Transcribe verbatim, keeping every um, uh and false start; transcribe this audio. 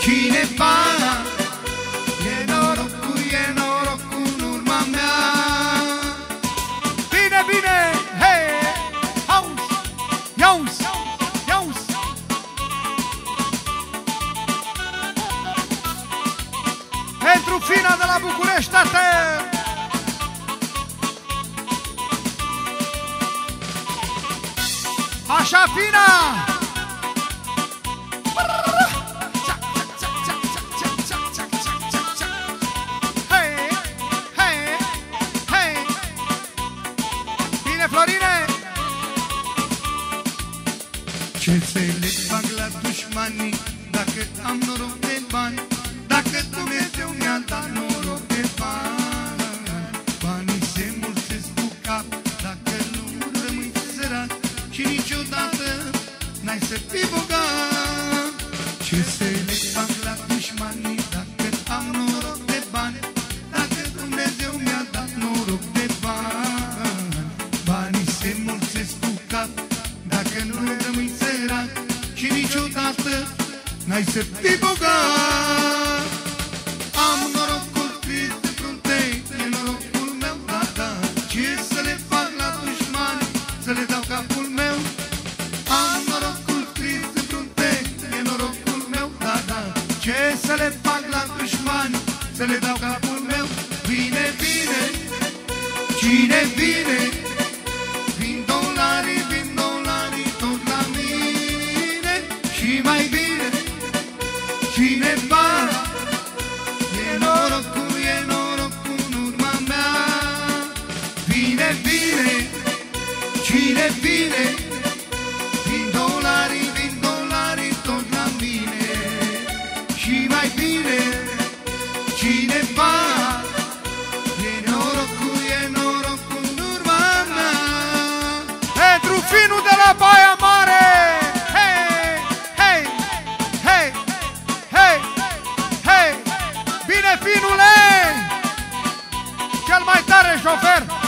cineva. E norocul, e norocul în urma mea. Bine, bine, hei, auzi, iauzi, iauzi. Pentru Fina de la București, tată. Așa, Fina. Hei, hei, hei. Bine, Florine. Ce să le fac la dușmanii dacă am noroc de bani? Dacă Dumnezeu mi-a dat noroc de bani, banii se mulțesc cu cap dacă nu rămâi sărac și niciodată n-ai să fii bogat. Ce să le fac la dușmanii dacă am noroc de bani? Dacă Dumnezeu mi-a dat noroc de bani, banii se mulțesc cu cap dacă nu rămâi sărac și niciodată n-ai să fii bogat. Am norocul scris de frunte, e norocul meu, da, da. Ce să le fac la dușmani, să le dau capul meu? Am norocul scris de frunte, e norocul meu, da, da. Ce să le fac la dușmani, să le dau capul meu? Vine, vine, cine vine? Vin dolarii, vin dolarii tot la mine. Și mai bine, cineva. E norocul, e norocul în urma mea. Vine, vine, cine vine? Vin dolarii, vin dolarii tot la mine. Și mai bine, cineva. E norocul, e norocul în urma mea. Pentru Finul de la Baia Mare. Hei, hei, hei, hei, hei. Bine, Finule! Cel mai tare șofer!